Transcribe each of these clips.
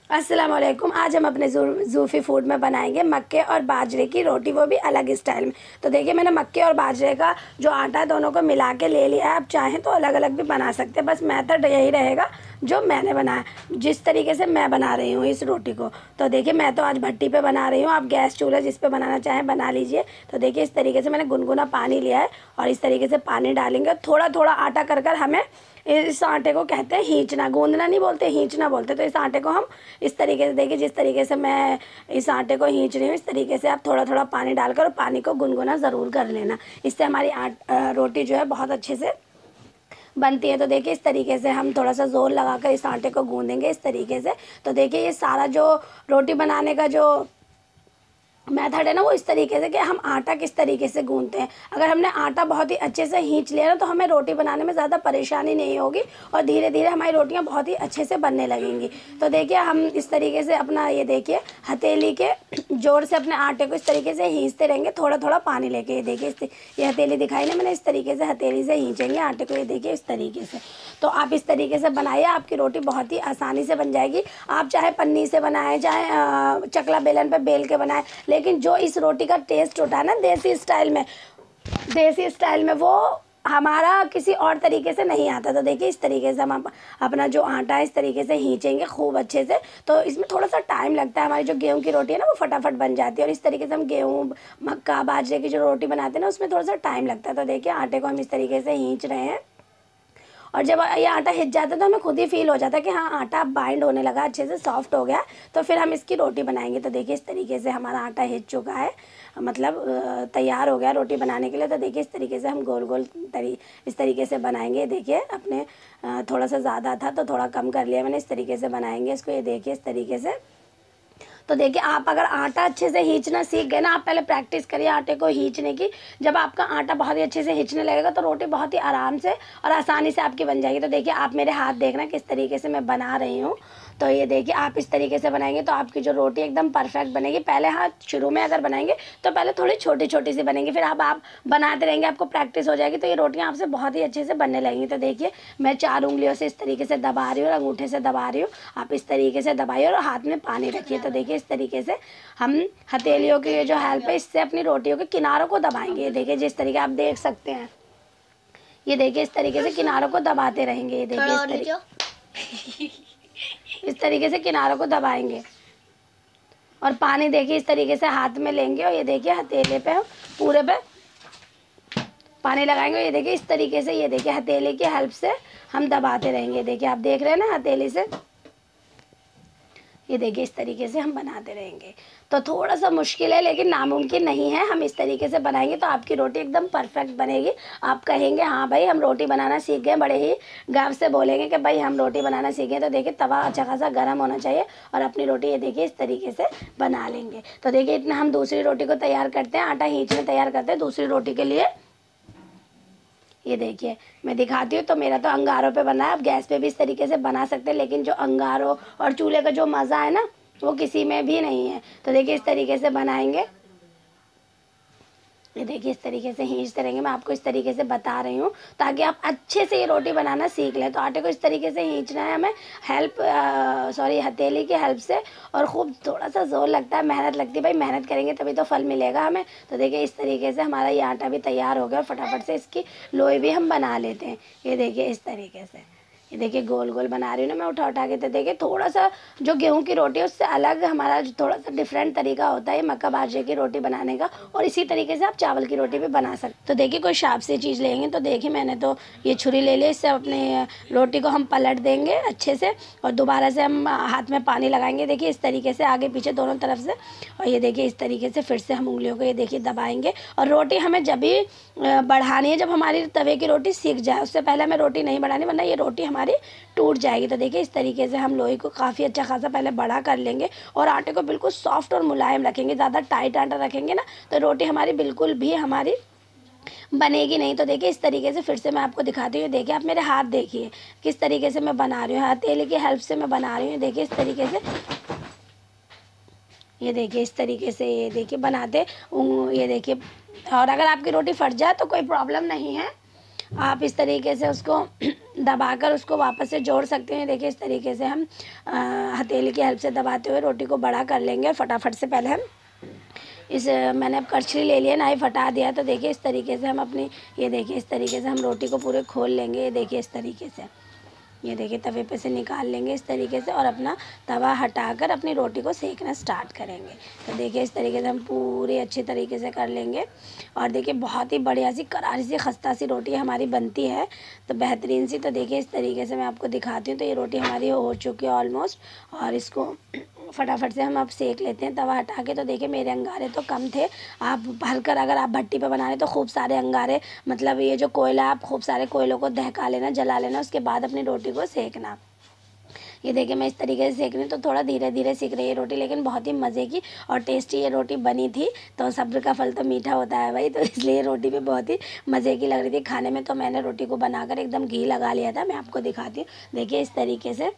अस्सलाम वालेकुम। आज हम अपने ज़ूफ़ी फूड में बनाएंगे मक्के और बाजरे की रोटी, वो भी अलग स्टाइल में। तो देखिए मैंने मक्के और बाजरे का जो आटा है दोनों को मिला के ले लिया है। आप चाहें तो अलग अलग भी बना सकते हैं, बस मेथड यही रहेगा जो मैंने बनाया, जिस तरीके से मैं बना रही हूँ इस रोटी को। तो देखिए मैं तो आज भट्टी पे बना रही हूँ, आप गैस चूल्हा जिस पे बनाना चाहें बना लीजिए। तो देखिए इस तरीके से मैंने गुनगुना पानी लिया है और इस तरीके से पानी डालेंगे। थोड़ा थोड़ा आटा कर कर हमें, इस आटे को कहते हैं हींचना, गूंदना नहीं बोलते, हींचना बोलते। तो इस आटे को हम इस तरीके से, देखिए जिस तरीके से मैं इस आटे को हींच रही हूँ, इस तरीके से आप थोड़ा थोड़ा पानी डालकर और पानी को गुनगुना ज़रूर कर लेना। इससे हमारी रोटी जो है बहुत अच्छे से बनती है। तो देखिए इस तरीके से हम थोड़ा सा ज़ोर लगाकर इस आटे को गूंदेंगे इस तरीके से। तो देखिए ये सारा जो रोटी बनाने का जो मेथड है ना, वो इस तरीके से कि हम आटा किस तरीके से गूंथते हैं। अगर हमने आटा बहुत ही अच्छे से हींच लिया ना, तो हमें रोटी बनाने में ज़्यादा परेशानी नहीं होगी और धीरे धीरे हमारी रोटियां बहुत ही अच्छे से बनने लगेंगी। तो देखिए हम इस तरीके से अपना, ये देखिए हथेली के जोर से अपने आटे को इस तरीके से हींचते रहेंगे, थोड़ा थोड़ा पानी लेके। ये देखिए ये हथेली दिखाई ना मैंने, इस तरीके से हथेली से हींचेंगे आटे को, ये देखिए इस तरीके से। तो आप इस तरीके से बनाइए, आपकी रोटी बहुत ही आसानी से बन जाएगी। आप चाहे पन्नी से बनाएं, चाहे चकला बेलन पे बेल के बनाएं, लेकिन जो इस रोटी का टेस्ट होता है ना देसी स्टाइल में वो हमारा किसी और तरीके से नहीं आता। तो देखिए इस तरीके से हम अपना जो आटा है इस तरीके से हींचेंगे खूब अच्छे से। तो इसमें थोड़ा सा टाइम लगता है, हमारी जो गेहूं की रोटी है ना वो फटाफट बन जाती है, और इस तरीके से हम गेहूं, मक्का, बाजरे की जो रोटी बनाते हैं ना उसमें थोड़ा सा टाइम लगता है। तो देखिए आटे को हम इस तरीके से हींच रहे हैं, और जब ये आटा हिट जाता है तो हमें खुद ही फील हो जाता है कि हाँ आटा बाइंड होने लगा, अच्छे से सॉफ्ट हो गया। तो फिर हम इसकी रोटी बनाएंगे। तो देखिए इस तरीके से हमारा आटा हिट चुका है, मतलब तैयार हो गया रोटी बनाने के लिए। तो देखिए इस तरीके से हम गोल गोल इस तरीके से बनाएंगे। देखिए अपने थोड़ा सा ज़्यादा था तो थोड़ा कम कर लिया मैंने, इस तरीके से बनाएंगे इसको। ये देखिए इस तरीके से। तो देखिए आप अगर आटा अच्छे से हींचना सीख गए ना, आप पहले प्रैक्टिस करिए आटे को हींचने की। जब आपका आटा बहुत ही अच्छे से हींचने लगेगा तो रोटी बहुत ही आराम से और आसानी से आपकी बन जाएगी। तो देखिए आप मेरे हाथ देखना किस तरीके से मैं बना रही हूँ। तो ये देखिए आप इस तरीके से बनाएंगे तो आपकी जो रोटी एकदम परफेक्ट बनेगी। पहले हाथ शुरू में अगर बनाएंगे तो पहले थोड़ी छोटी छोटी सी बनेंगी, फिर अब आप बनाते रहेंगे, आपको प्रैक्टिस हो जाएगी तो ये रोटियाँ आपसे बहुत ही अच्छे से बनने लगेंगी। तो देखिए मैं 4 उंगलियों से इस तरीके से दबा रही हूँ और अंगूठे से दबा रही हूँ। आप इस तरीके से दबाइए और हाथ में पानी रखिए। तो देखिए इस तरीके से हम हथेलियों की जो हेल्प है इससे अपनी रोटियों के किनारों को दबाएंगे। ये देखिए जिस तरीके आप देख सकते हैं, ये देखिए इस तरीके से किनारों को दबाते रहेंगे। ये देखिए इस तरीके से किनारों को दबाएंगे और पानी देखिए इस तरीके से हाथ में लेंगे और ये देखिए हथेले पे पूरे पे पानी लगाएंगे। ये देखिए इस तरीके से, ये देखिए हथेली की हेल्प से हम दबाते रहेंगे। देखिए आप देख रहे हैं ना हथेली से, ये देखिए इस तरीके से हम बनाते रहेंगे। तो थोड़ा सा मुश्किल है लेकिन नामुमकिन नहीं है, हम इस तरीके से बनाएंगे तो आपकी रोटी एकदम परफेक्ट बनेगी। आप कहेंगे हाँ भाई हम रोटी बनाना सीख गए, बड़े ही गर्व से बोलेंगे कि भाई हम रोटी बनाना सीख गए। तो देखिए तवा अच्छा खासा गर्म होना चाहिए और अपनी रोटी ये देखिए इस तरीके से बना लेंगे। तो देखिए इतना हम दूसरी रोटी को तैयार करते हैं, आटा हींचने तैयार करते हैं दूसरी रोटी के लिए। ये देखिए मैं दिखाती हूँ। तो मेरा तो अंगारों पे बना है, आप गैस पे भी इस तरीके से बना सकते हैं, लेकिन जो अंगारों और चूल्हे का जो मज़ा है ना वो किसी में भी नहीं है। तो देखिए इस तरीके से बनाएंगे, ये देखिए इस तरीके से हींचते रहेंगे। मैं आपको इस तरीके से बता रही हूँ ताकि आप अच्छे से ये रोटी बनाना सीख लें। तो आटे को इस तरीके से हींचना है हमें, हथेली की हेल्प से, और खूब थोड़ा सा जोर लगता है, मेहनत लगती है। भाई मेहनत करेंगे तभी तो फल मिलेगा हमें। तो देखिए इस तरीके से हमारा ये आटा भी तैयार हो गया और फटाफट से इसकी लोई भी हम बना लेते हैं। ये देखिए इस तरीके से, ये देखिए गोल गोल बना रही हूँ ना मैं उठा उठा के। तो देखिए थोड़ा सा जो गेहूं की रोटी है उससे अलग हमारा जो थोड़ा सा डिफरेंट तरीका होता है मक्का बाजरे की रोटी बनाने का, और इसी तरीके से आप चावल की रोटी भी बना सकते। तो देखिए कोई शार्प सी चीज़ लेंगे। तो देखिए मैंने तो ये छुरी ले ली, इससे अपने रोटी को हम पलट देंगे अच्छे से और दोबारा से हम हाथ में पानी लगाएंगे। देखिए इस तरीके से आगे पीछे दोनों तरफ से, और ये देखिए इस तरीके से फिर से हम उंगलियों को ये देखिए दबाएंगे। और रोटी हमें जब भी बढ़ानी है जब हमारी तवे की रोटी सीख जाए, उससे पहले हमें रोटी नहीं बढ़ानी वरना ये रोटी हमारी टूट जाएगी। तो देखिए इस तरीके से हम लोई को काफ़ी अच्छा खासा पहले बड़ा कर लेंगे और आटे को बिल्कुल सॉफ्ट और मुलायम रखेंगे। ज़्यादा टाइट आटा रखेंगे ना तो रोटी हमारी बिल्कुल भी हमारी बनेगी नहीं। तो देखिए इस तरीके से फिर से मैं आपको दिखाती हूँ। देखिए आप मेरे हाथ देखिए किस तरीके से मैं बना रही हूँ, हथेली की हेल्प से मैं बना रही हूँ। देखिए इस तरीके से, ये देखिए इस तरीके से, ये देखिए बनाते ये देखिए। और अगर आपकी रोटी फट जाए तो कोई प्रॉब्लम नहीं है, आप इस तरीके से उसको दबाकर उसको वापस से जोड़ सकते हैं। देखिए इस तरीके से हम हथेली की हेल्प से दबाते हुए रोटी को बड़ा कर लेंगे। और फटाफट से पहले हम मैंने अब करछली ले लिया, नाइफ हटा दिया। तो देखिए इस तरीके से हम अपनी, ये देखिए इस तरीके से हम रोटी को पूरे खोल लेंगे। ये देखिए इस तरीके से, ये देखिए तवे पे से निकाल लेंगे इस तरीके से, और अपना तवा हटाकर अपनी रोटी को सेकना स्टार्ट करेंगे। तो देखिए इस तरीके से हम पूरे अच्छे तरीके से कर लेंगे। और देखिए बहुत ही बढ़िया सी करारी सी खस्ता सी रोटी हमारी बनती है, तो बेहतरीन सी। तो देखिए इस तरीके से मैं आपको दिखाती हूँ। तो ये रोटी हमारी हो चुकी है ऑलमोस्ट, और इसको फटाफट से हम अब सेक लेते हैं तवा हटा के। तो देखिए मेरे अंगारे तो कम थे, आप भरकर अगर आप भट्टी पे बना रहे तो खूब सारे अंगारे, मतलब ये जो कोयला, आप खूब सारे कोयलों को दहका लेना, जला लेना, उसके बाद अपनी रोटी को सेकना। ये देखिए मैं इस तरीके से सेक रही हूँ, तो थोड़ा धीरे धीरे सेक रही है रोटी, लेकिन बहुत ही मज़े की और टेस्टी ये रोटी बनी थी। तो सब्र का फल तो मीठा होता है भाई, तो इसलिए रोटी भी बहुत ही मज़े की लग रही थी खाने में। तो मैंने रोटी को बनाकर एकदम घी लगा लिया था, मैं आपको दिखाती हूँ। देखिए इस तरीके से,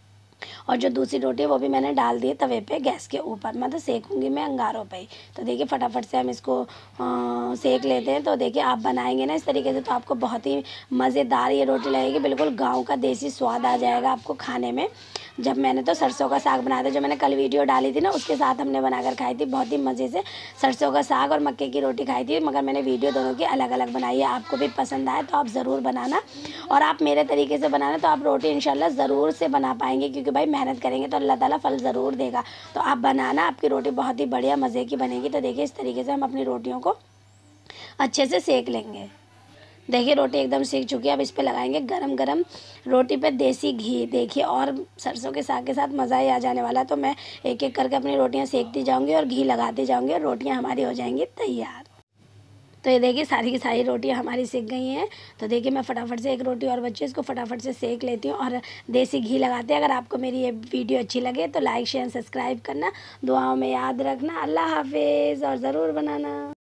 और जो दूसरी रोटी है वो भी मैंने डाल दी है तवे पे गैस के ऊपर, मतलब सेकूंगी मैं अंगारों पे ही। तो देखिए फटाफट से हम इसको सेक लेते हैं। तो देखिए आप बनाएंगे ना इस तरीके से तो आपको बहुत ही मज़ेदार ये रोटी लगेगी, बिल्कुल गाँव का देसी स्वाद आ जाएगा आपको खाने में। जब मैंने तो सरसों का साग बनाया था, जो मैंने कल वीडियो डाली थी ना, उसके साथ हमने बनाकर खाई थी, बहुत ही मज़े से सरसों का साग और मक्के की रोटी खाई थी। मगर मैंने वीडियो दोनों की अलग अलग बनाई है। आपको भी पसंद आए तो आप ज़रूर बनाना, और आप मेरे तरीके से बनाना, तो आप रोटी इंशाल्लाह ज़रूर से बना पाएंगे, क्योंकि भाई मेहनत करेंगे तो अल्लाह ताला फल ज़रूर देगा। तो आप बनाना, आपकी रोटी बहुत ही बढ़िया मज़े की बनेगी। तो देखिए इस तरीके से हम अपनी रोटियों को अच्छे से सेक लेंगे। देखिए रोटी एकदम सीख चुकी है। अब इस पे लगाएंगे गरम गरम रोटी पे देसी घी। देखिए और सरसों के साग के साथ मज़ा ही आ जाने वाला है। तो मैं एक एक करके अपनी रोटियां सेकती जाऊंगी और घी लगाती जाऊंगी, और रोटियां हमारी हो जाएंगी तैयार। तो ये देखिए सारी की सारी रोटियां हमारी सिक गई हैं। तो देखिए मैं फटाफट से एक रोटी और बच्चे इसको फटाफट से सेक लेती हूँ और देसी घी लगाते हैं। अगर आपको मेरी ये वीडियो अच्छी लगे तो लाइक शेयर सब्सक्राइब करना, दुआओं में याद रखना। अल्लाह हाफिज़, और ज़रूर बनाना।